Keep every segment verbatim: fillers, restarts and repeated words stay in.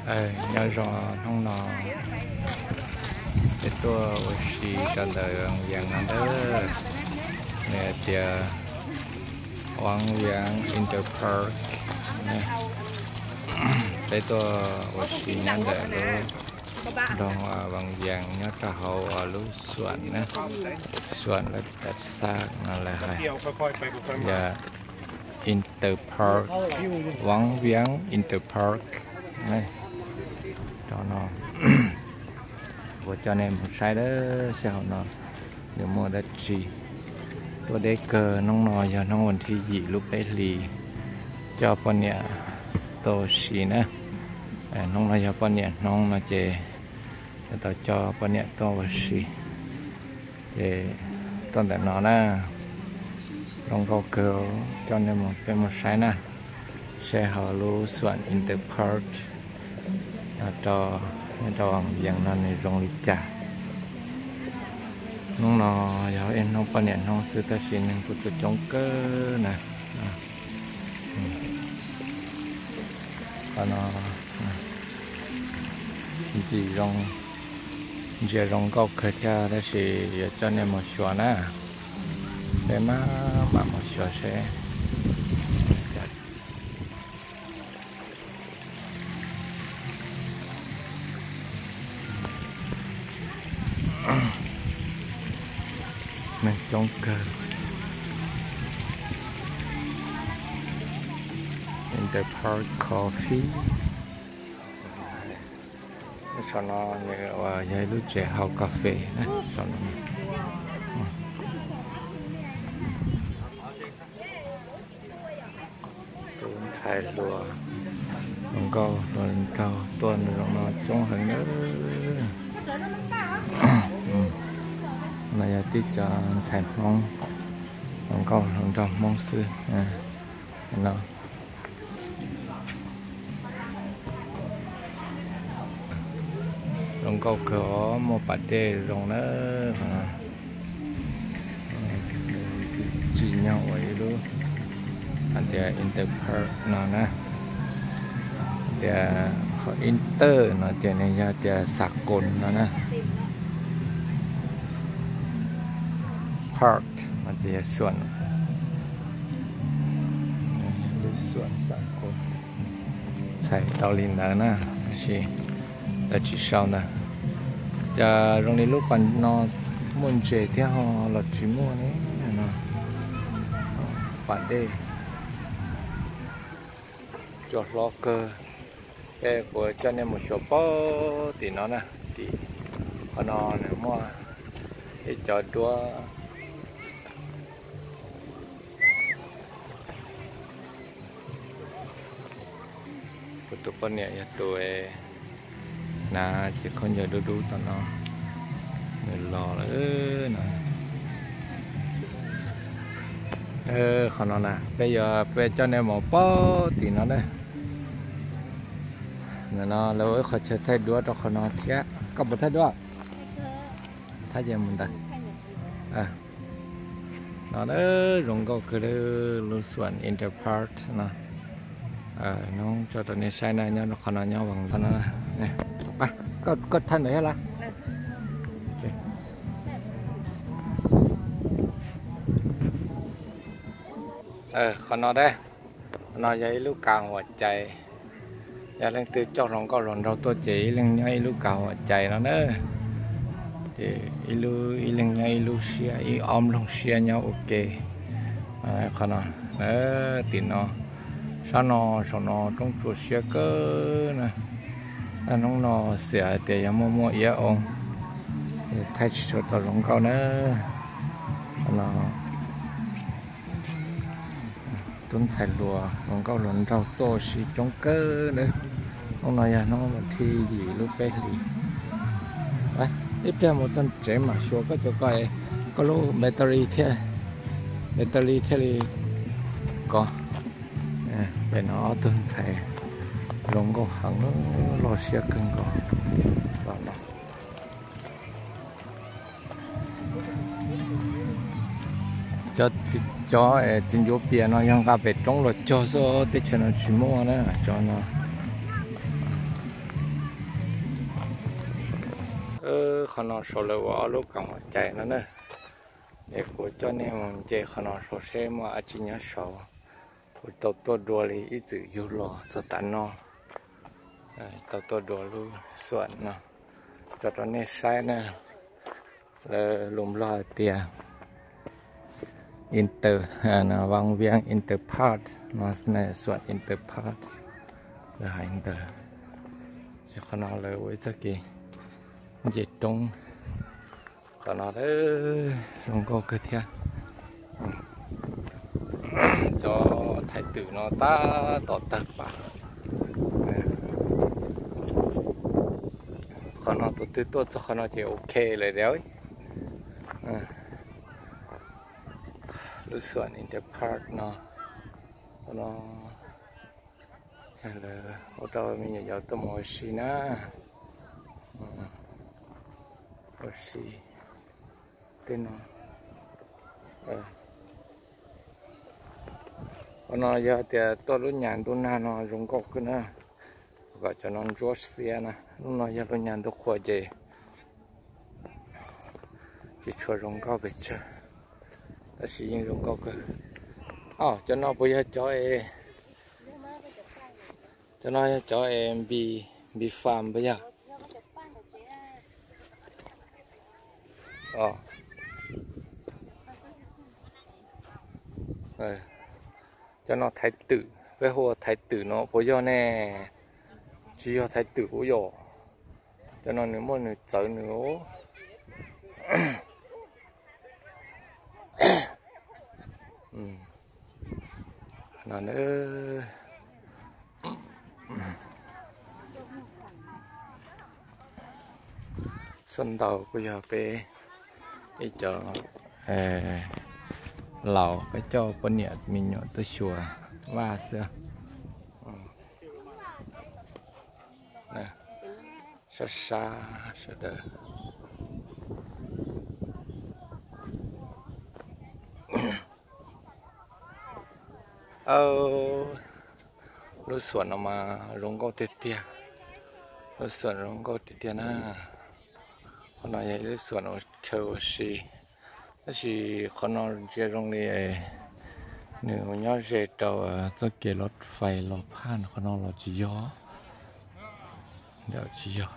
ờ nhớ rõ không nó cáiตัวสีกันเดิมอย่างนั้นเด้อเนี่ยเดี๋ยววางเวียงอินเตอร์พาร์คเนี่ยcáiตัวสีนั้นเด้อดองวางเวียงเนี่ยจะเขาลูกสวนนะสวนแล้วตัดซากนั่นแหละครับอย่าอินเตอร์พาร์ควางเวียงอินเตอร์พาร์คนี่đó nó của cho nên một sai đó sao nó nếu mua đất gì tôi để cờ nông nò giờ nôngวันที่gì lúc đấy lì cho bọn nhẹ tôi xí nữa nông nói cho bọn nhẹ nông nó chè tôi cho bọn nhẹ tôi xí chè tôi để nó nè nông câu cờ cho nên một cái một sai nè xe họ lưu soạn Interpark cho cho dạng này rong lịch trả nó nó giờ em không bao nhiêu không sư ta xin nên cũng cho chống cơ nè còn nó chỉ rong chỉ rong câu khởi theo đó thì cho nên một số nè để mà mà một số sẽ mình trong cờ Interpark Coffee sau đó và giấy lúc trẻ học cà phê đấy sau đó tuần xài lùa còn câu tuần câu tuần rồi nó trong hình nữa này tiếp cho sản mong mong câu lòng trong mong xưa à nó lòng câu có một bát đề rồi nữa chỉ nhau vậy luôn anh để Interpark nó nè để họ Inter nó cho nên ra để sạc cồn nó nè Park มันจะส่วนส่วนสังคมใช่เตาลินแล้วนะสิแต่จีเช้านะจะโรงเรียนลูกปันนอมุ่งเจที่ห้องหลอดจีมัวนี่นะปันได้จอดล็อกเกอร์แกกลัวจะเนี่ยมันชอบป้อตีน้อนะตีพอนอนเนี่ยมั่วไอ้จอดตัวตัวปนเนี่ยตัวน่าจะคนจะดูดูตอนนอนเงินรอเลยนะเออขอนอนนะไปอย่าไปเจ้าเนี่ยหมอป้อตีนอนเลยเนี่ยนอนแล้วเขาจะให้ดูตัวขอนอนเที่ยก็บ่ให้ด้วยถ้าจะมันได้อ่ะนอนเออลงก็คือรู้ส่วน Interpark นะน้องcho tụi này sai này nhau nó còn là nhau bằng thân này này ba có có thân đấy là ờ còn nó đây nó giấy lúc càoหัวใจอย่าเล่นตื่นจอดลงก็หล่นเราตัวจีเล่นไงลูกเก่าหัวใจnó nữa thì ilu ilenไงลูเชียอีออมลงเชียnhau ok còn nó nữa thì nó sao nó sao nó trong chuột xe cơ nè anh nó nó sẽ để cho mua mua yếu ông thay cho tao rong câu nữa sao nó tuấn xài lùa rong câu lần đầu to xí trong cơ nữa ông nói à nó là thi gì lúc bé lì đấy tiếp theo một chân trẻ mà số có chỗ coi có lô battery thế battery thế thì có để nó tương chạy lồng có hàng nó lo xe cưng có vào đó cho cho trên chỗ bia nó yang gặp về trong rồi cho số để cho nó chỉ mua nữa cho nó ơ khả năng số lượng vào lúc càng chạy nó nữa để của cho nên mình chạy khả năng số xe mà ở trên nhà số của tàu tàu đua thì ít chữ yêu lo cho tận nó tàu tàu đua luôn soạn nó cho nó nên sai nè là lùm lo tiền Inter là vang viang Interpart nó là soạn Interpart là Inter cho khả năng là với cái gì dịch trung còn nó đấy không có cái theo cho thái tử nó ta tỏ tật vào còn nó tụt tụt tụt cho nó chỉ okเลยđấy lúc soạn Interpart nó nó là ở đâu mình giờ tôi mua xí na mua xí tên nó nó giờ thì tôi lúc nhàn tôi na nó dùng gốc cái nữa gọi cho nó rốt xe nè lúc nó giờ lúc nhàn tôi khoa gì chỉ cho dùng gốc về chơi ta sử dụng dùng gốc cơ à cho nó bây giờ cho em cho nó cho em bị bị farm bây giờ ờ rồi cho nó thái tử với hồ thái tử nó bây giờ nè chỉ có thái tử bây giờ cho nó nếu mà nữa tới nữa ừ. Nó nữa sân đầu bây giờ về đi chợ lẩu cái cho con nhện mình nhỏ tới chùa và xưa nè xa xa xa đỡ ờ lúc xuân mà rong câu tết tia lúc xuân rong câu tết tia na hôm nay lúc xuân ở châu xí đó là con nó chơi rong đi nếu nhớ chơi tàu cho kia lót phai lót pan con nó lót chỉ gió đeo chỉ gió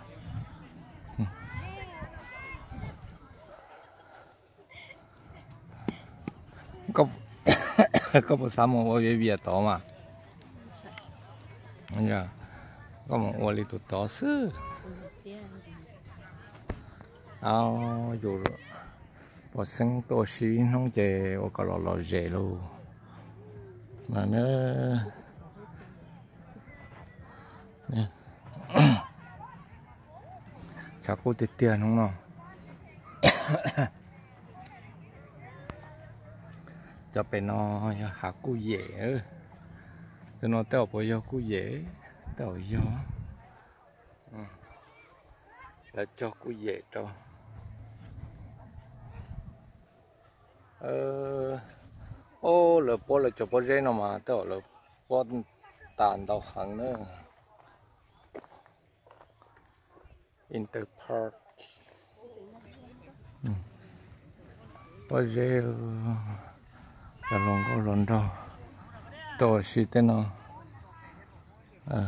có có một sáu một ô về to mà anh nhá có một ô li tụt to sư ao dù bỏ sinh to xí không chơi ô cả lò lò dễ luôn mà nó nè chả có tiền tiền không nào cho bên nó hả cú dễ cho nó tao bây giờ cú dễ tao giờ là cho cú dễ cho ờ ô là bố là cho bố dễ nó mà tao là bố tàn tao hàng nữa Interpark bố dễ cho lòng có lòng đâu tôi xí tên nó à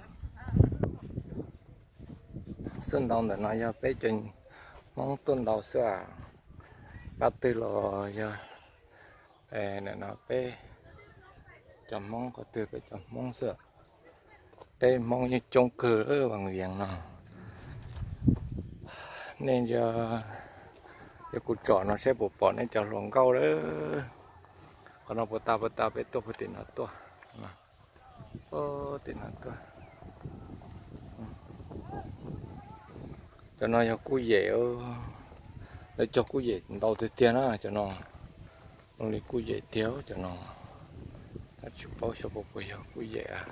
xuân đông để nó giờ bé chuyện mong tuần đầu xưa bắt từ lò giờ để nó bé chọn mong có từ bé chọn mong xưa bé mong như trông cửa bằng viền nào nên giờ giờ cụ chọn nó sẽ bộ bỏ nên cho lòng câu đó còn nó bớt ta bớt ta bé to bớt tiền nó to ô tiền nó to cho nó cho cú dễ để cho cú dễ đầu tiên tiền á cho nó nó lấy cú dễ thiếu cho nó chụp bao cho bộ quần cú dễ à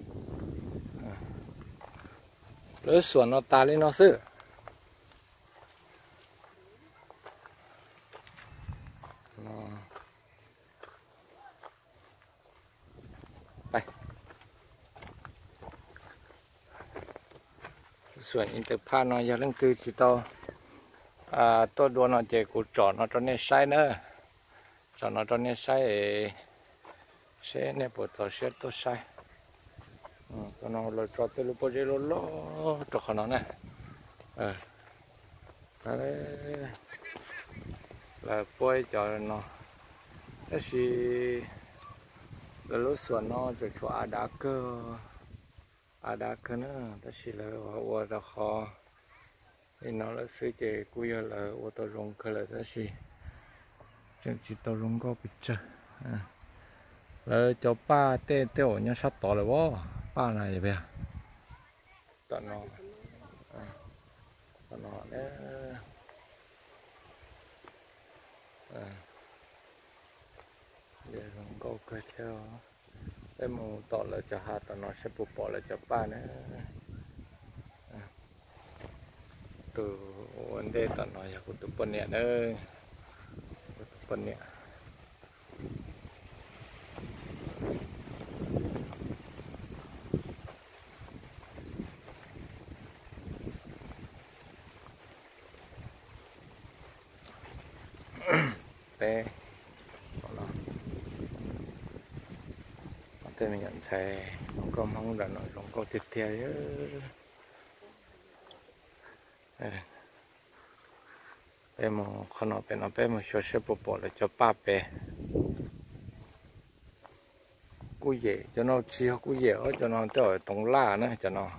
lỡ xuân nó ta lên nó sữaส่วนอินเตอร์พาน้อยยังเรื่องคือจิตโต à tôi đua nó chơi cụ trò nó cho nên sai nữa trò nó cho nên sai sẽ nên bộ trò sẽ tôi sai cho nó là trò tôi lúc bây giờ lo lo trò khó nó này ờ cái đấy là quay cho nó cái gì là lúc xuân nó cho cho à đá cơ à đá cơ nữa cái gì là ở đó khó thì nó là sự chế cuối là ở đó rong cơ là cái gì chẳng chỉ tao rong có bị chết là cho ba tê tê ở nhà sát tỏ là vô ba này vậy tận nó tận nó đấy để rong có cái theo cái mù tỏ là cho hạt tận nó sẽ bục bỏ là cho ba nữa từ vấn đề tận nó là của tụi bên này nữa tụi bên này té thế mình nhận xe nó có mong là nó cũng có thịt theo chứ em mà không nó bên nó bên mà cho xe bộ bộ là cho ba bé cú dễ cho nó chia cú dễ cho nó trở tông la nữa cho nó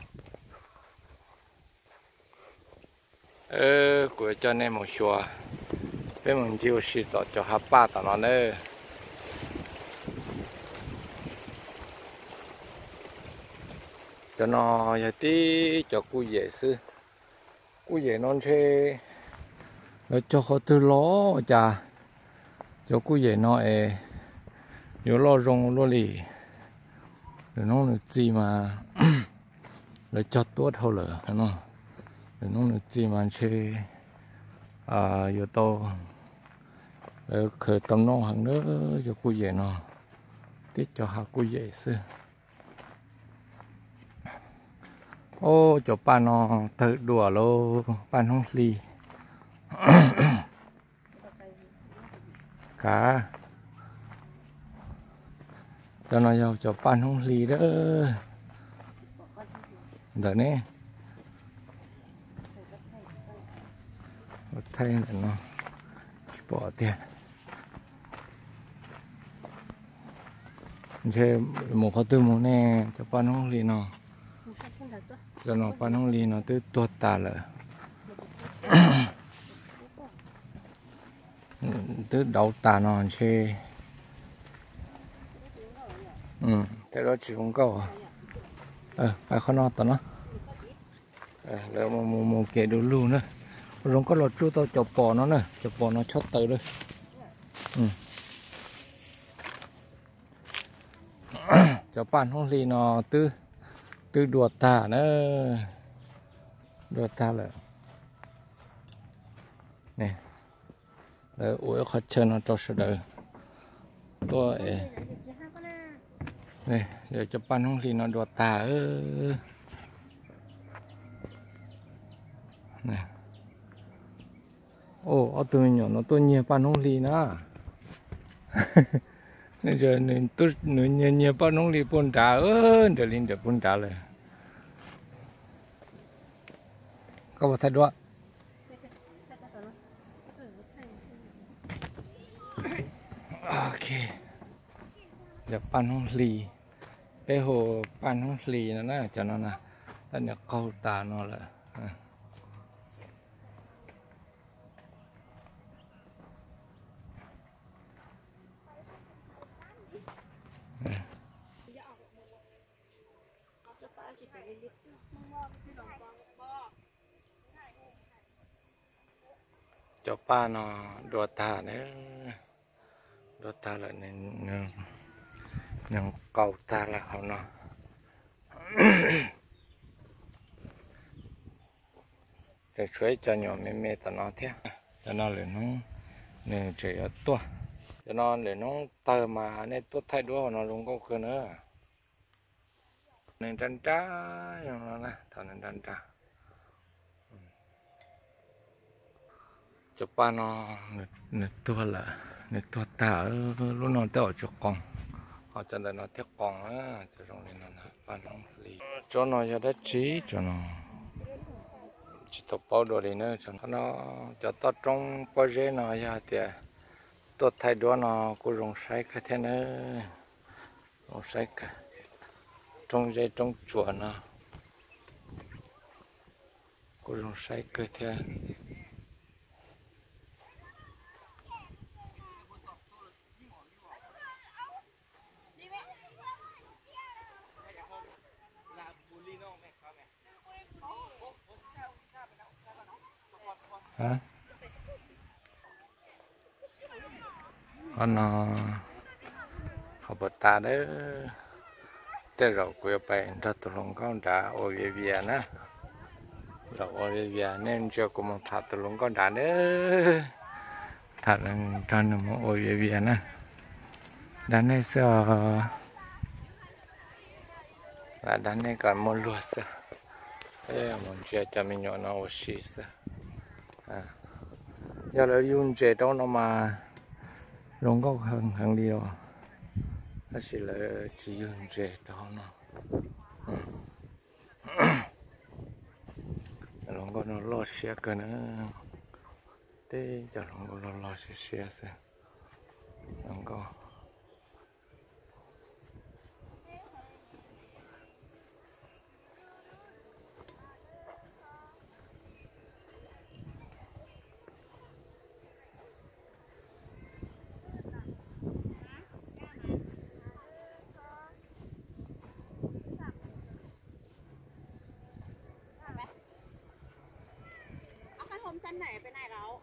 ơ của cho nên một xóa bên mình chịu xịt cho cho hấp ba tao nó nữa cho nó giờ tí cho cú dễ sư cú dễ non xe nó cho họ từ ló chà cho cú dễ nó ê nhớ lo rong lo lì rồi nó được gì mà rồi cho tốt thôi lỡ nó rồi nó được gì mà xe à giờ to rồi khởi tâm nó hàng nữa cho cú dễ nó tiết cho họ cú dễ sư ô cho ba nó tự đùa lô ba nó ly cả cho nó vào cho ba nó ly đó đợi nè thay là nó bỏ tiền chơi một cái tư một nè cho ba nó ly nó cho nó ba nó ly nó tới tuột tà lợ tới đầu tà nó chơi ừ thế đó chỉ không câu à ờ phải khó nó tao nó ờแล้วmà một một kẻ đồ luôn nữa rồi có lọt chú tao chọc bò nó nè chọc bò nó chót tới đây ừ cho pan không thì nó tư tư đuột ta nữa đuột ta là nè rồi ủi khó chơi nó cho sự đời tôi nè giờ cho pan không thì nó đuột ta ơ nè ô ở tôi nhỏ nó tôi nhiều pan không thì nữa nên giờ nên tôi nhiều nhiều nhiều pan không thì bún đá ơ để lên để bún đáเลยcó một thay đổi ok giờ pan không lì cái hồ pan không lì nó nè cho nó nè anh nhớ câu ta nó là cho pa nó đùa ta nữa đùa ta là nên nên cầu ta là họ nó để chuối cho nhỏ mẹ mẹ tao nó thế cho nó là nó nên chỉ ở tua cho nó để nó tơ mà nên tốt thay đổi nó luôn có cơ nữa nên trăn trá nó nè thằng nên trăn trá cho ba nó nè tua là nè tua ta lúc nó tới ở chỗ con họ cho nên nó theo con á cho trong này nó ba nó lì cho nó cho đất trí cho nó chỉ tập bao đồ đi nữa cho nó cho tao trong bao giờ nó ra thì tôi thay đổi nó cũng dùng sai cái thế nữa dùng sai cả trong dây trong chùa nó cũng dùng sai cái thế hả nó họ bật ta đấy thế rồi quay về ra tụi lông con đã ở về về nè rồi ở về về nên cho cô một thằng tụi lông con đã đấy thằng trên nó ở về về nè đã này sao là đã này còn một lúa sao ê muốn chơi cho mình nhỏ nó ở xí sao à giờ là dùng chơi đâu nó mà rong có hơn hơn đi rồi nó chỉ là chỉ dùng chơi đó nó rong có nó lo xe cái nữa thế giờ rong có lo lo xe xe xe rong có Xanh này bên này đâu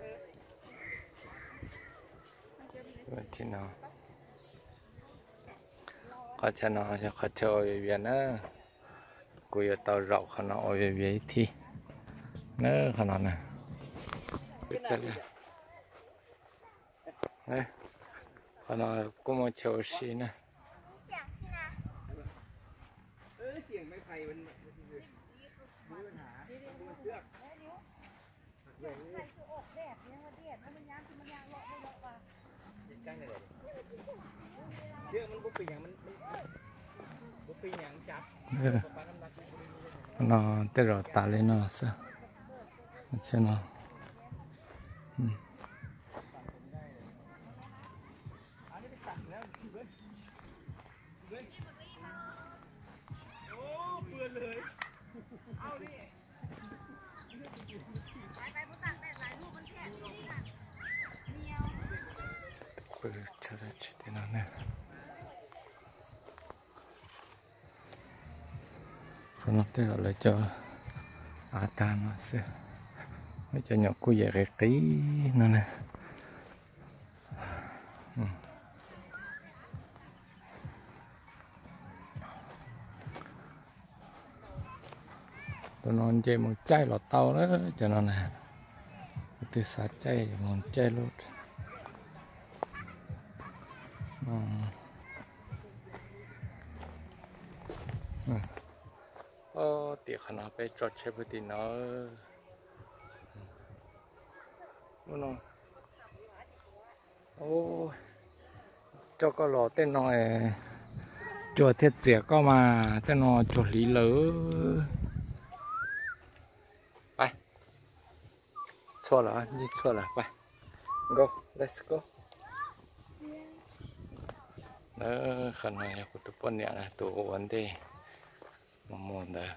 thì nó có cho nó cho khó chơi về nữa cùi tàu rậu khó nó về về thì nữa khó nó nè đấy khó nó cũng một chiều xí nè nó tới rồi ta lên nó sao cho nó bự cho ra chỉ thế nào nè còn nó tới rồi lại cho à ta nó sẽ mới cho nhọc cô về cái ký nữa nè tụi nó chơi một chai lọt tàu đó cho nó nè từ sát chai một chai lốt ô tiệc nóไปจอดเชฟติเนาะนู่นโอ้เจ้าก็รอเต้นหน่อยจวดเทศเสียก็มาเต้นนอจวดหลีเหลือไปชัวร์เหรอยี่ชัวร์เหรอไป go let's go เออขนาดกูตุปนเนี่ยนะตัววันเดย์มามองได้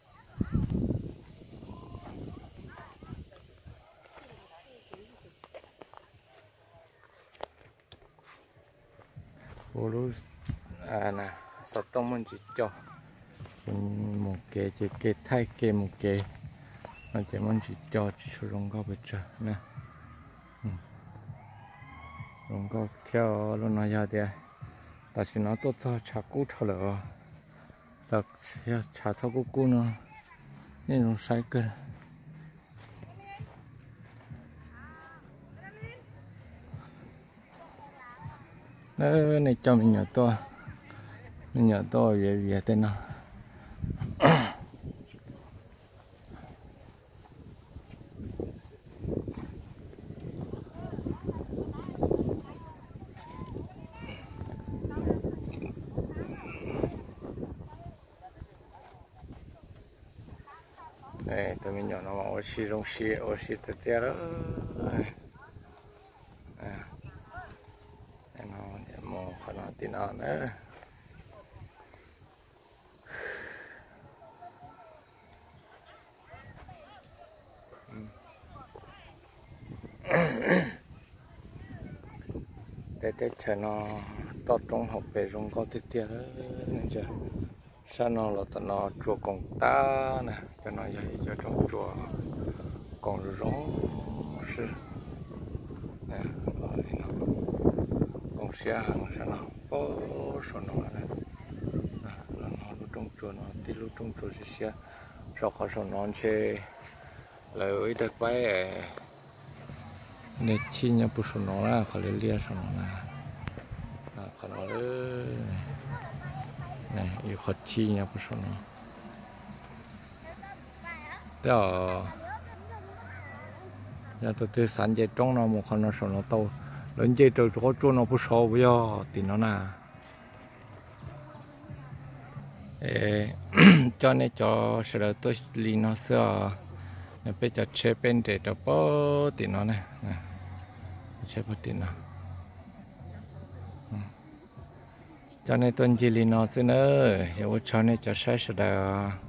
โอ้รู้อ่านะสตอมันจิจ่อหมูเกจิเกไทยเกหมูเกมันจะมันจิจ่อชิลงก็ไปจ่อนะลงก็เที่ยวลงน้อยเดียวแต่สิน้องตัวจะชักกู้เท่าไหร่จะชักชักกู้กู้เนาะนี่ลงใช้เกินเออในจอมีเหนือตัวมีเหนือตัวเวียเวียเต้นเนาะ này tụi mình nhỏ nó mà ô xì rong xì ô xì tê tê đó à nó mò khả năng tin nó nữa để để chờ nó tốt trong học về trong có tê tê đó nên chưa sao nó là tụi nó chùa công ta nè cho nó vậy cho trong chùa còn rong sư nè rồi nó còn xe hàng sao nó có số nó này là nó lúc trong chùa nó đi lúc trong chùa thì xe rồi có số nó chơi lời được vậy nên chi nhau bút số nó là khỏi lia số nó là khỏi nó này yêu khó chi nhau bút số nó đó nhà tôi từ sáng giờ trong nó một con nó số nó to lớn chơi rồi có chỗ nó bút số bây giờ thì nó là cho nên cho sẽ là tôi li nó xưa nên bây giờ chế bên để cho bớt thì nó này chế bớt thì nó cho nên tôi chỉ li nó xưa nữa giờ cho nên cho sẽ sẽ là